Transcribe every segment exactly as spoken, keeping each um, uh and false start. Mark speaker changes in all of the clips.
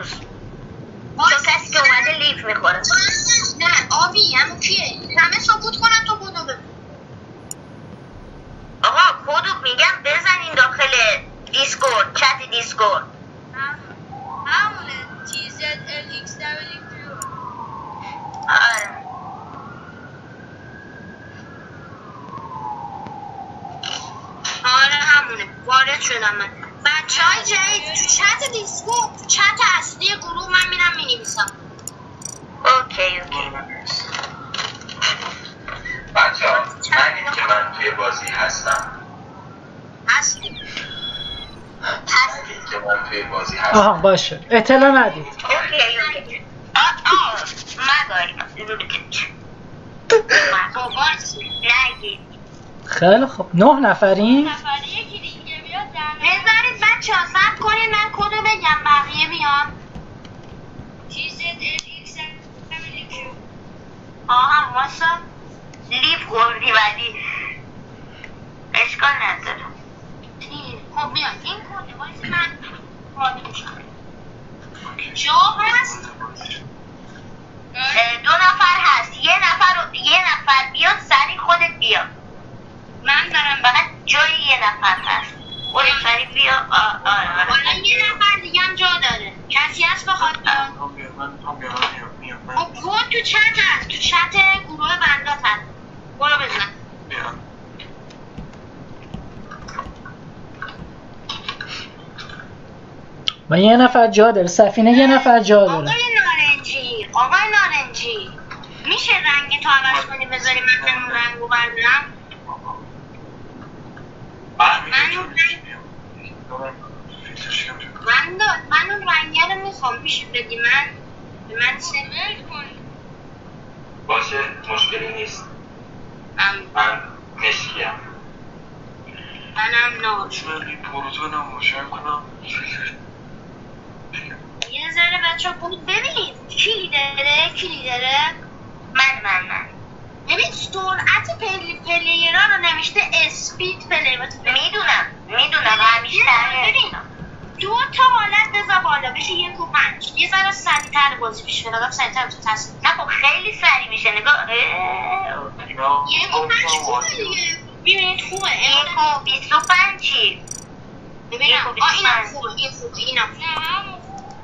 Speaker 1: هنوز چون کسی که اومده لیف میخوره.
Speaker 2: نه آبی همون کیه؟ همه سکوت کنن تو کدو بگو.
Speaker 1: آقا کدو میگم بزنین داخل دیسکورد، چت دیسکورد.
Speaker 2: همونه تی زد ال ایکس دبلیو کیو.
Speaker 1: آره
Speaker 2: آره همونه. وارد شدم من. بچه های جدید تو چت دیسکورد، تو چت اصلی گروه من میرم مینویسم.
Speaker 1: اوکی اوکی.
Speaker 3: بچه ها نگید که من توی بازی هستم.
Speaker 2: هستی
Speaker 3: نگید که من توی بازی هستم.
Speaker 4: آها باشه اطلاع ندید.
Speaker 1: اوکی اوکی. آه آه مگاری
Speaker 2: بابا
Speaker 1: نگید.
Speaker 4: خیلی خب نه نفرین؟
Speaker 2: نفری یکی دیگه بیاد در بذارید بچه ها صبر کنید من کدو بگم بقیه بیان. تی زد ال ایکس دبلیو کیو.
Speaker 1: آها واسه لیف خوردی ولی اشکال نداره.
Speaker 2: خب بیان این کده واسه من وارد میشم. جا هست؟
Speaker 1: دو نفر هست. یه نفر رو یه نفر بیاد سریع خودت بیا.
Speaker 2: من دارم
Speaker 1: فقط جای یه نفر هست. خودت سریع بیا. آره
Speaker 2: حالا یه نفر دیگه هم جا داره. کسی هست بخواد بیاد؟ خب کد تو چت هست. تو چت گروه ونداد هست. برو بزن.
Speaker 4: و یه نفر جا داره. سفینه یه نفر جا داره.
Speaker 2: آقای نارنجی آقای نارنجی میشه رنگ تو عوض کنی بذاری من اون رنگ رو بردارم؟ من اون رنگ من داد من اون رنگه رو میخوام. میشه بدی من به من سمل کنی؟
Speaker 3: باشه مشکلی نیست.
Speaker 2: من
Speaker 3: من مشکیم.
Speaker 2: منم ناش
Speaker 3: من این پروتون هم روشن کنم.
Speaker 2: یه ذره بچه ها بود ببینید کی لیدره کی لیدره
Speaker 1: من من من
Speaker 2: ببین سرعت پلی پلیرها رو نوشته اسپید پلی.
Speaker 1: میدونم میدونم همیشه
Speaker 2: ببین دو تا حالت بذار بالا بشه یک و پنج. یه ذره سریع‌تر بازی پیش بره. سریع‌تر تو تصمیم
Speaker 1: نه خب خیلی سریع میشه نگاه.
Speaker 2: یک و پنج خوبه دیگه. ببینید خوبه.
Speaker 1: یک و بیست و پنج چی؟
Speaker 2: ببینم آه اینم خوبه. این خوبه اینم خوبه.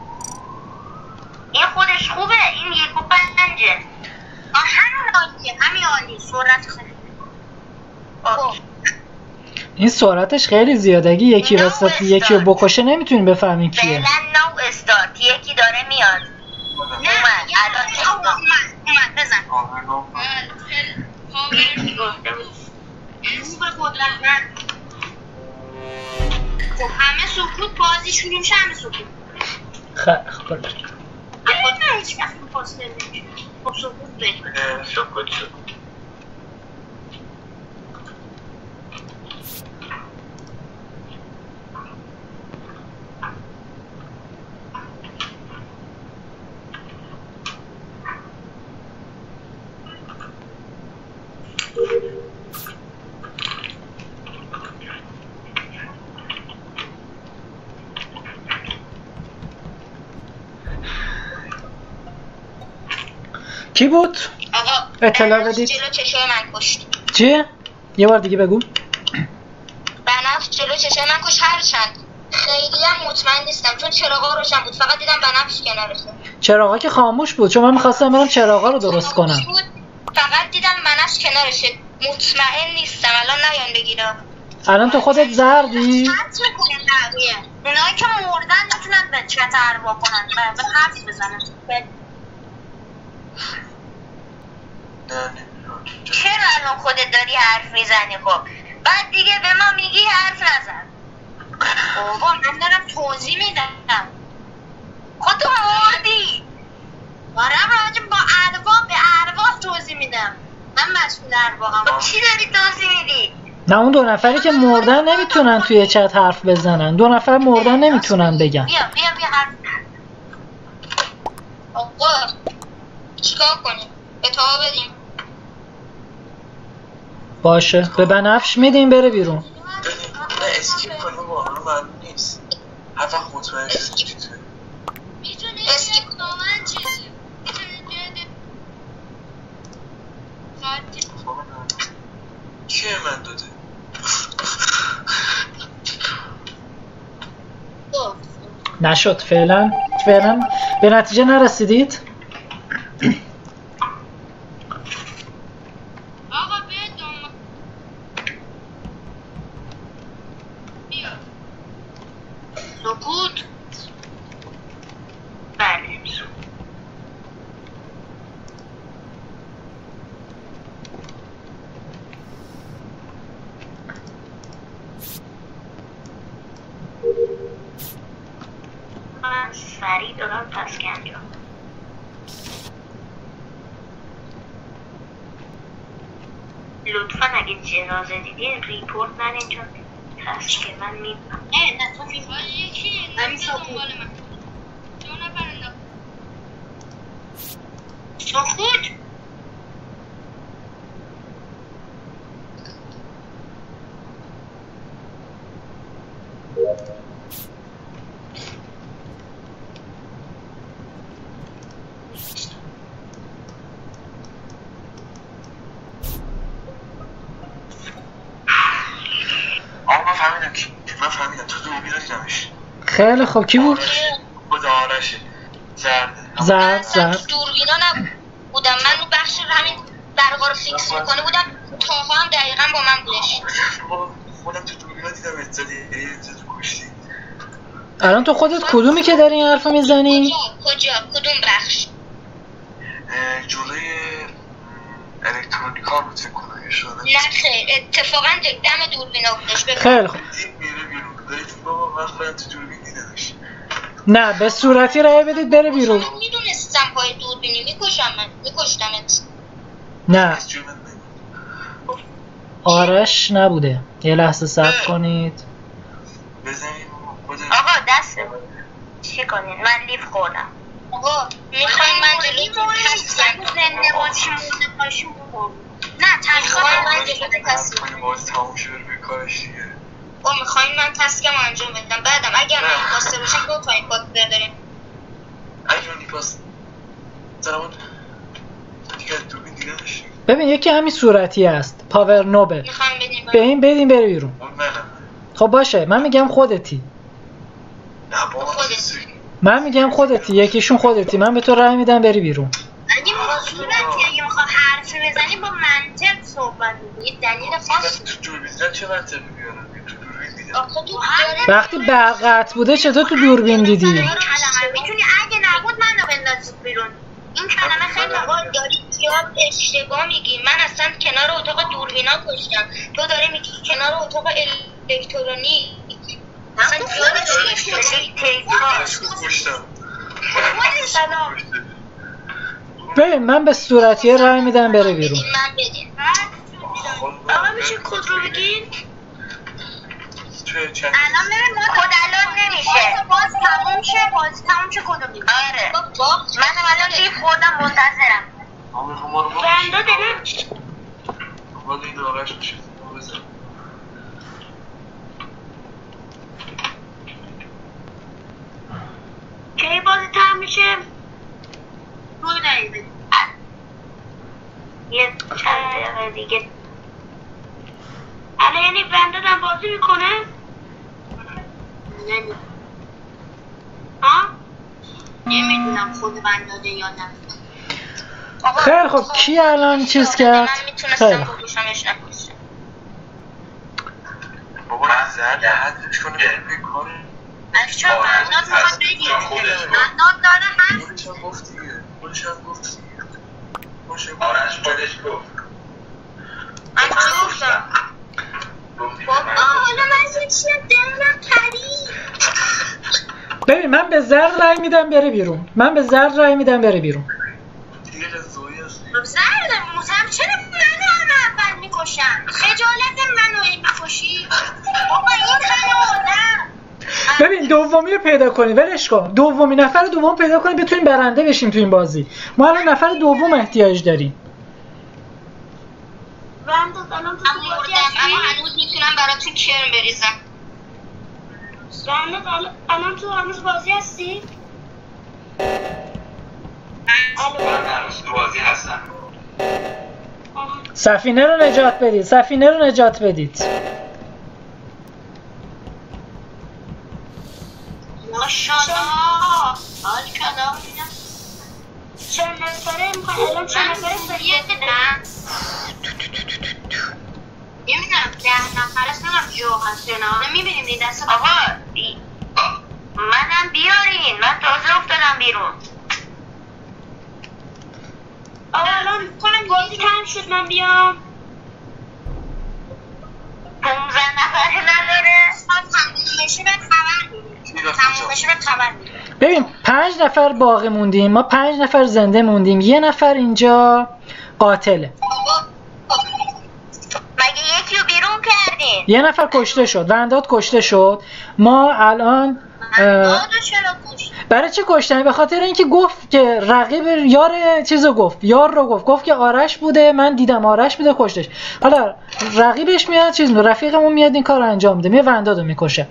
Speaker 1: این خودش خوبه. این یک و پنجه.
Speaker 2: آه همین عالیه. همین عالی. سرعت خیلی خب
Speaker 4: این سرعتش خیلی زیاده. اگه یکی وسط یکی رو بکشه نمیتونیم بفهمیم کیه.
Speaker 1: فعلا نو استارت. یکی داره میاد.
Speaker 2: نه الان اومد اومد بزن. خوبه قدرتمند. خب همه سکوت بازی شروع میشه. همه سکوت.
Speaker 4: خیلی خب
Speaker 2: نه هیچ وقت فاصله نمیشه. خب سکوت بریم.
Speaker 3: سکوت شد.
Speaker 4: کی بود؟
Speaker 2: آقا
Speaker 4: اطلاع بدید.
Speaker 2: جلو چشای من کشت.
Speaker 4: چیه؟ یه بار دیگه بگو.
Speaker 2: بنفش جلو چشای من کشت. هرچند خیلی هم مطمئن نیستم چون چراغا روشن بود. فقط دیدم بنفش کنارشه.
Speaker 4: چراغا که خاموش بود چون من میخواستم برم چراغا رو درست کنم.
Speaker 2: فقط دیدم بنفش کنارشه. مطمئن نیستم. الان نیان بگیرم.
Speaker 4: الان تو خودت زردی؟
Speaker 2: حرف میکنن بقیه. اونایی که مردن میتونن به چت اروا کنن. به حرف بزنن.
Speaker 1: چرا الان خودت داری حرف میزنی؟ خب بعد دیگه به ما میگی حرف نزن.
Speaker 2: بابا من دارم توضیح میدم.
Speaker 1: خود تو مردی.
Speaker 2: دارم راجع با ارواح به ارواح توضیح میدم. من مسئول ارواحم.
Speaker 1: خب چی داری توضیح میدی؟
Speaker 4: نه اون دو نفری که مردن نمیتونن توی چت حرف بزنن. دو نفر مردن نمیتونن بگن.
Speaker 2: بیا بیا بیا حرف. آقا چیکار کنیم؟ اطاعت بدیم.
Speaker 4: باشه به بنفش میدیم بره بیرون.
Speaker 3: نه اسکیپ کنیم واقعا معلوم نیست. هر وقت مطمئن شد
Speaker 2: میتونیم
Speaker 4: نشد فعلا فعلا به نتیجه نرسیدید.
Speaker 2: آقا بدون بیا سکوت.
Speaker 1: بله من سریع دارم تسک انجام. لطفا اگه جنازه دیدین ریپورت ندین چون تسک من میدونم.
Speaker 2: نه نه تو فیلم یکی نمیده دنبال من دو نفر انداخت.
Speaker 1: سکوت.
Speaker 3: آقا من فهمیدم کی من فهمیدم تو دوربین رو دیدمش.
Speaker 4: خیلی خوب کی بود؟
Speaker 3: خود آرشه زرده
Speaker 4: زرد
Speaker 1: اصلا
Speaker 4: زرد
Speaker 1: تو دوربینا نبودم، من رو بخش همین برقا رو فیکس میکنه بودم. تاها هم دقیقا با من بودش.
Speaker 3: خودم تو دوربین رو دیدم اتزادی تو کشتی.
Speaker 4: الان تو خودت کدومی که داری این حرفو میزنی؟
Speaker 1: کجا کجا کدوم بخش؟
Speaker 3: جلوی الکترونیکا بود فکر کنم یه شده.
Speaker 1: نه خیر اتفاقا دم دوربینا بودش.
Speaker 4: خیلی خوب.
Speaker 3: میره بیرون دارید بابا من خودم تو دوربین دیدمش.
Speaker 4: نه به صورتی رأی بدید بره بیرون.
Speaker 1: من میدونستم پای دوربینی میکشم، من میکشتمت.
Speaker 4: نه
Speaker 3: از جون من نگید.
Speaker 4: آرش نبوده. یه لحظه صبر کنید.
Speaker 3: بزنیم خود
Speaker 1: آقا دست چی کنین؟ من لیف خوردم. آقا میخواین من جلوتون تصمیم
Speaker 2: زنده باشیم باشیم نه
Speaker 1: میخواین من
Speaker 2: تصمیم
Speaker 1: جلوتون تصمیم
Speaker 3: کنیم باز تموم شده به کارش دیگه.
Speaker 1: او میخواین من تسکم انجام بدم بعدم اگر من پاسته باشم دو تا این پاس برداریم.
Speaker 3: اگه من نیپاس زنمون دیگه دوربین دیدمش.
Speaker 4: ببین یکی همین صورتی است. پاور نوبه.
Speaker 1: میخوایم بدیم
Speaker 4: به این بدین بره بیرون.
Speaker 3: اون منم.
Speaker 4: خب باشه من میگم خودتی.
Speaker 3: نه بابا
Speaker 1: خودت.
Speaker 4: من میگم خودتی. یکیشون خودتی. من به تو رأی میدم بری بیرون.
Speaker 2: اگه صورتی اگه میخواد حرف بزنی با منطق صحبت کنی یه دلیل خاصی.
Speaker 3: تو دوربین دیدن چه منطقی میارن؟ تو دوربین دیدن.
Speaker 1: آخه تو
Speaker 4: وقتی برق قطع بوده چطور تو دوربین دیدی؟
Speaker 2: این کلمه میتونی اگه نبود منو بندازید بیرون. این کلمه خیلی
Speaker 1: آقا داری زیاد اشتباه میگی. من اصلا کنار اتاق دوربینا کشتم. تو داری میگی کنار اتاق الکترونیک. اصلا زیاد داری اشتباه میگی.
Speaker 3: کشتم.
Speaker 4: ببین من به صورتیه رأی میدم بره بیرون.
Speaker 1: من بدین.
Speaker 2: آقا میشه کد رو بگین؟
Speaker 3: توی چند
Speaker 2: الان ببین ما
Speaker 1: کد الان نمیشه.
Speaker 2: باز تموم شه باز تموم شه کدو میگیم.
Speaker 1: آره منم الان لیف خوردم منتظرم.
Speaker 3: آقا میخوام ما رو با
Speaker 2: ونداد نه
Speaker 3: باید این آرش میشه ما بزن.
Speaker 2: کی بازی تموم میشه؟ دو دقیقه
Speaker 1: یه چند دقیقه دیگه.
Speaker 2: الان یعنی ونداد هم بازی میکنه؟ نه ها؟ نمیدونم خود ونداده یا نه.
Speaker 1: آقا
Speaker 4: خیلی خب کی الان چیز کرد؟
Speaker 1: من میتونستم
Speaker 4: خیلی خوب.
Speaker 1: بکشمش نکشتم.
Speaker 3: بابا زرد حدش کنه به کار
Speaker 2: چون ونداد میخواد بگیم ونداد داره حرف
Speaker 3: خودش هم گفت دیگه خودش هم گفت دیگه باشه
Speaker 5: آرش خودش گفت
Speaker 1: من چی گفتم؟
Speaker 2: بابا حالا من یه چیه دلم پرید.
Speaker 4: ببین من به زرد رأی میدم بره بیرون. من به زرد رأی میدم بره بیرون.
Speaker 3: دیگه رضایی هست
Speaker 2: خب زردم موسم چرا منو همه اول میکشم؟ خجالت منو میکشی؟ بابا این همه آدم
Speaker 4: ببین دومی رو پیدا کنی ولش کن. دومی نفر دوم پیدا کنی بتونیم برنده بشیم تو این بازی. ما الان نفر دوم احتیاج داریم.
Speaker 2: ونداد الان تو
Speaker 1: من
Speaker 2: بازی
Speaker 1: مردم
Speaker 2: هستی؟
Speaker 1: اما هنوز میتونم براتون کرم بریزم.
Speaker 2: ونداد الان- الان تو هنوز بازی هستی؟
Speaker 5: من هنوز تو بازی هستم.
Speaker 2: آها.
Speaker 4: سفینه رو نجات بدید. سفینه رو نجات بدید.
Speaker 2: آقا ماشاءالله حال کردم
Speaker 1: چند نفره میخوای الان چند نفره
Speaker 2: یه نه نمیدونم ده نفره سنم جو هست نه میبینیم این دست آقا منم بیارین من تازه افتادم بیرون
Speaker 1: آقا الان کنم بازی تمام شد من بیام
Speaker 2: پونزده نفره نداره
Speaker 1: تموم بشه به خبر میدیم تموم بشه به خبر میدیم
Speaker 4: ببین پنج نفر باقی موندیم، ما پنج نفر زنده موندیم، یه نفر اینجا قاتله.
Speaker 2: مگه یکی رو بیرون کردین؟
Speaker 4: یه نفر کشته شد، ونداد کشته شد. ما الان
Speaker 2: وندادو چرا کشت؟
Speaker 4: برای چی کشتن؟ به خاطر اینکه گفت که رقیب یار چیزو گفت، یار رو گفت، گفت که آرش بوده، من دیدم آرش بوده کشتش. حالا رقیبش میاد چیز میاد، رفیقمون میاد این کار رو انجام میده، میاد وندادو میکشه.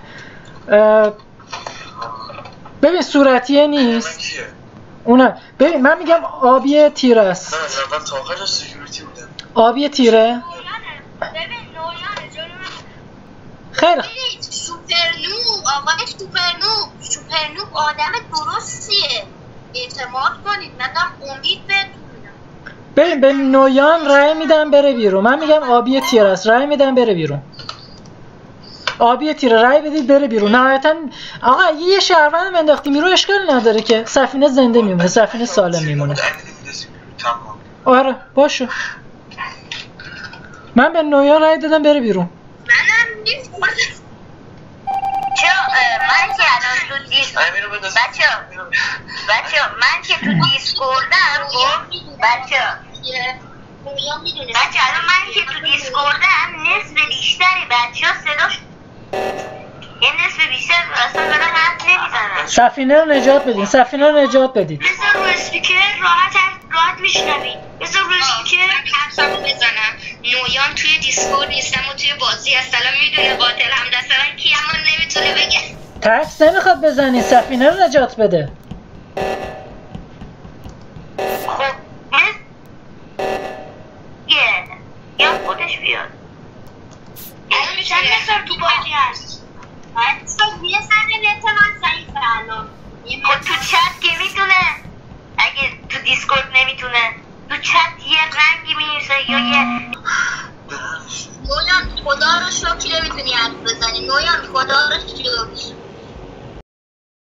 Speaker 4: ببین صورتیه نیست. اونه ببین من میگم آبی تیره است.
Speaker 5: من از اول تا آخر سکیوریتی بودم.
Speaker 4: آبی تیره.
Speaker 1: ببین نویانه جلو من
Speaker 4: خیلی
Speaker 2: سوپرنوب آقای سوپرنوب سوپرنوب آدم درستیه اعتماد کنید من دارم امید بهتون میدم
Speaker 4: ببین به نویان رای میدم بره بیرون. من میگم آبی تیره است، رای میدم بره بیرون. آبی تیره رای بدید بره بیرون. نهایتا آقا یه شهروند انداختیم بیرون اشکال نداره که سفینه زنده میمونه، سفینه سالم میمونه. آره باشه. من به نویان رای دادم بره بیرون.
Speaker 2: منم نیست چرا من که الان تو دیس بچه بچه من که تو دیسکوردم بچه بچه الان من که تو دیسکوردم نصف بیشتری بچه ها صداش یه نصف بیشتر اصلا دارن حرف نمیزنن.
Speaker 4: سفینه رو نجات بدین، سفینه رو نجات بدید.
Speaker 2: بذار رو اسپیکر راحت راحت میشنوی. بذار رو اسپیکر
Speaker 1: حرفمو بزنم. نویان توی دیسکورد نیستم و توی بازی هست. الان میدونه قاتل هم دست من کی اما نمیتونه بگه.
Speaker 4: تکس نمیخواد بزنی، سفینه رو نجات بده.
Speaker 2: خب یه یا خودش بیاد
Speaker 1: الان چند نفر تو بازی هست؟
Speaker 2: یه سر نت من ضعیفه الان خب تو چت که میتونه اگه تو دیسکورد نمیتونه تو چت یه رنگی مینویسه یا یه